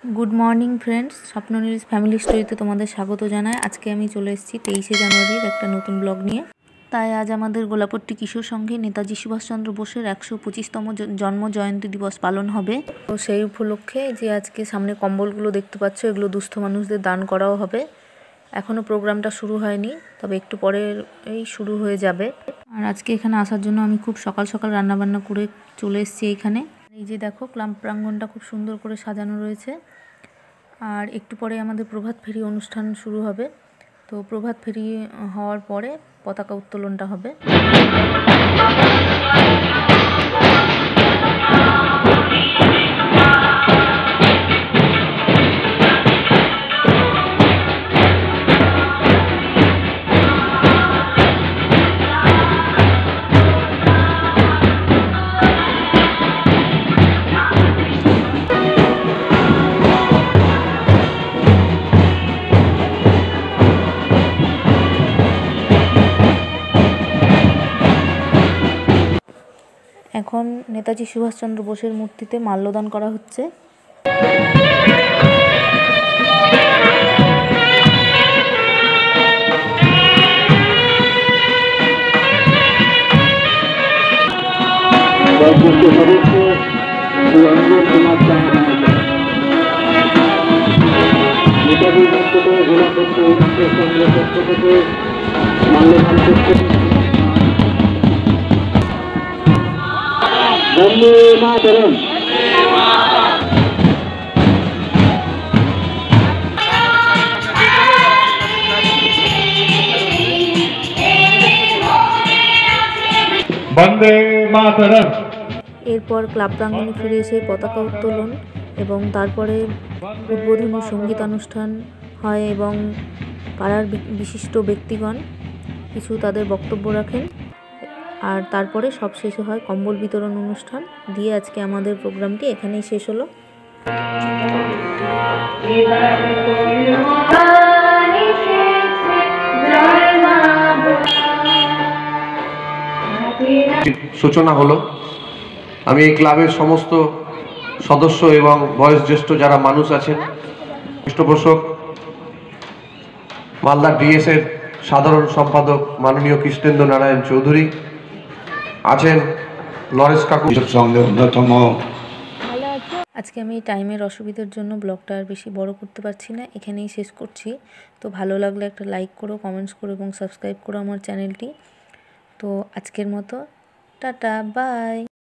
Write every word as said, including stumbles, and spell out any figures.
Good morning friends Swapnanil family स्टोरीते तुम्हारे स्वागत जानाई। आज के आमी चले एसेछि तेईशे जानुआरिर एक नतून ब्लग निये। ताई आज आमादेर गोलापट्टी किशोर संघे नेताजी सुभाष चंद्र बोसेर एकशो पचिशतम जन्म जयंती दिवस पालन होबे। तो सेई उपलक्षे जे आज के सामने कम्बलगुलो देखते पाচ্ছ एगुलो दुस्थ मानुषदेर दान कराओ होबे। एखोनो प्रोग्रामटा शुरू हयनि, तबे एकटु परेई शुरू हये जाबे। आर आज के एखाने आसार जोन्नो आमी खूब सकाल सकाल रान्ना बान्ना करे चले एसेछि एखाने। এই যে দেখো ক্লাব প্রাঙ্গণটা খুব সুন্দর করে সাজানো রয়েছে। আর একটু পরে আমাদের প্রভাত ফেরি অনুষ্ঠান শুরু হবে। তো প্রভাত ফেরি হওয়ার পরে পতাকা উত্তোলনটা হবে। এখন নেতাজি সুভাষ চন্দ্র বোসের মূর্তিতে মাল্যদান করা হচ্ছে। বন্দে মাতরম। এরপর ক্লাব প্রাঙ্গণে ফিরে এসে পতাকা উত্তোলন এবং তারপরে উদ্বোধনী সঙ্গীতানুষ্ঠান হয় এবং পাড়ার বিশিষ্ট ব্যক্তিগণ কিছু তাদের বক্তব্য রাখেন। আর তারপরে সব শেষে হয় কম্বল বিতরণ অনুষ্ঠান দিয়ে আজকে আমাদের প্রোগ্রামটি এখানেই শেষ হলো। সূচনা হলো। আমি এই ক্লাবের সমস্ত সদস্য এবং বয়োজ্যেষ্ঠ যারা মানুষ আছেন, পৃষ্ঠপোষক মালদা ডিএস এর সাধারণ সম্পাদক মাননীয় কৃষ্ণেন্দ্র নারায়ণ চৌধুরী আছেন, লরেন্স কাকু সঙ্গে অন্যতম। আজকে আমি টাইমের অসুবিধার জন্য ব্লগটা আর বেশি বড় করতে পারছি না, এখানেই শেষ করছি। তো ভালো লাগলে একটা লাইক করো, কমেন্টস করো এবং সাবস্ক্রাইব করো আমার চ্যানেলটি। তো আজকের মতো টাটা, বাই।